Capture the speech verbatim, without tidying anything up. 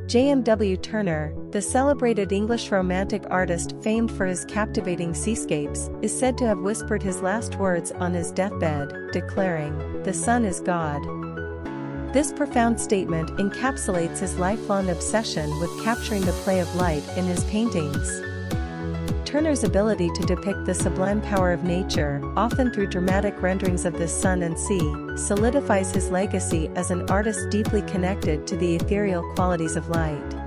J M W Turner, the celebrated English romantic artist famed for his captivating seascapes, is said to have whispered his last words on his deathbed, declaring, "The sun is God." This profound statement encapsulates his lifelong obsession with capturing the play of light in his paintings. Turner's ability to depict the sublime power of nature, often through dramatic renderings of the sun and sea, solidifies his legacy as an artist deeply connected to the ethereal qualities of light.